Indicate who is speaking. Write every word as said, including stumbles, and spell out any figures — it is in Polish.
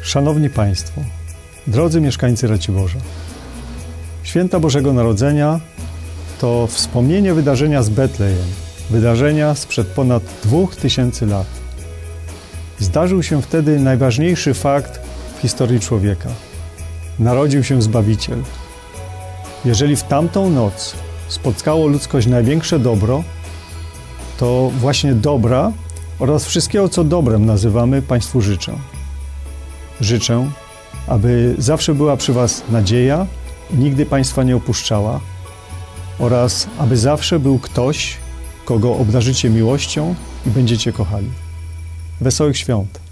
Speaker 1: Szanowni Państwo, drodzy mieszkańcy Raciborza, Święta Bożego Narodzenia to wspomnienie wydarzenia z Betlejem, wydarzenia sprzed ponad dwóch tysięcy lat. Zdarzył się wtedy najważniejszy fakt w historii człowieka. Narodził się Zbawiciel. Jeżeli w tamtą noc spotkało ludzkość największe dobro, to właśnie dobra oraz wszystkiego, co dobrem nazywamy, Państwu życzę. Życzę, aby zawsze była przy Was nadzieja i nigdy Państwa nie opuszczała oraz aby zawsze był ktoś, kogo obdarzycie miłością i będziecie kochali. Wesołych świąt!